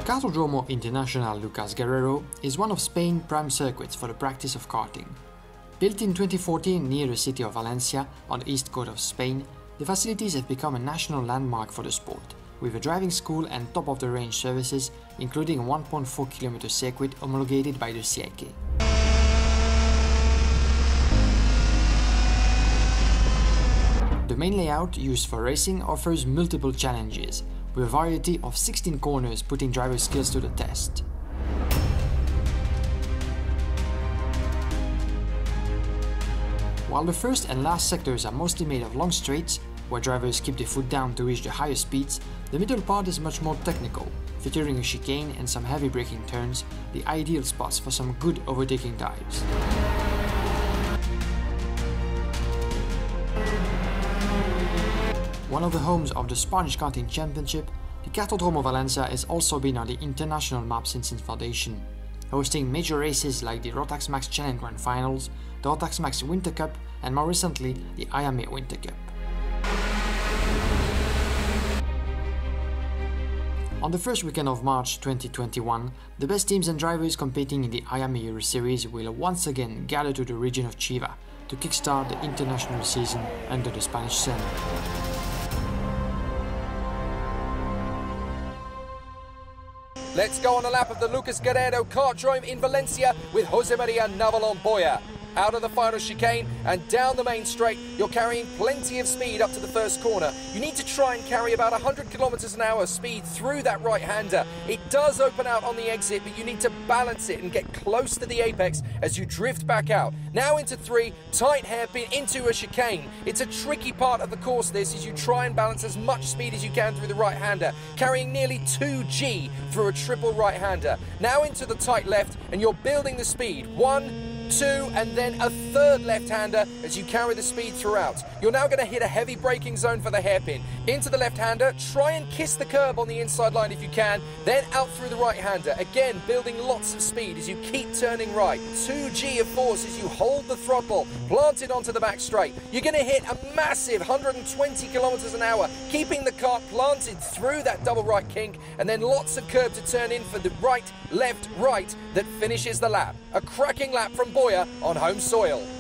Kartodromo Internacional Lucas Guerrero is one of Spain's prime circuits for the practice of karting. Built in 2014 near the city of Valencia on the east coast of Spain, the facilities have become a national landmark for the sport, with a driving school and top-of-the-range services, including a 1.4 km circuit homologated by the CIK. The main layout used for racing offers multiple challenges, with a variety of 16 corners putting driver skills to the test. While the first and last sectors are mostly made of long straights, where drivers keep their foot down to reach the higher speeds, the middle part is much more technical, featuring a chicane and some heavy braking turns, the ideal spots for some good overtaking dives. One of the homes of the Spanish Karting Championship, the Kartodromo Valencia has also been on the international map since its foundation, hosting major races like the Rotax Max Challenge Grand Finals, the Rotax Max Winter Cup, and more recently, the IAME Winter Cup. On the first weekend of March 2021, the best teams and drivers competing in the IAME Euro Series will once again gather to the region of Chiva to kickstart the international season under the Spanish sun. Let's go on a lap of the Lucas Guerrero Kartodromo in Valencia with Jose Maria Naval on Boya. Out of the final chicane and down the main straight, you're carrying plenty of speed up to the first corner. You need to try and carry about 100 kilometers an hour speed through that right-hander. It does open out on the exit, but you need to balance it and get close to the apex as you drift back out. Now into 3, tight hairpin into a chicane. It's a tricky part of the course this, as you try and balance as much speed as you can through the right-hander, carrying nearly 2G through a triple right-hander. Now into the tight left, and you're building the speed. 1, 2, and then a third left-hander as you carry the speed throughout. You're now going to hit a heavy braking zone for the hairpin. Into the left-hander, try and kiss the curb on the inside line if you can, then out through the right-hander. Again, building lots of speed as you keep turning right. 2G of force as you hold the throttle, planted onto the back straight. You're going to hit a massive 120 kilometers an hour, keeping the kart planted through that double right kink, and then lots of curb to turn in for the right, left, right that finishes the lap. A cracking lap from Boya on home soil.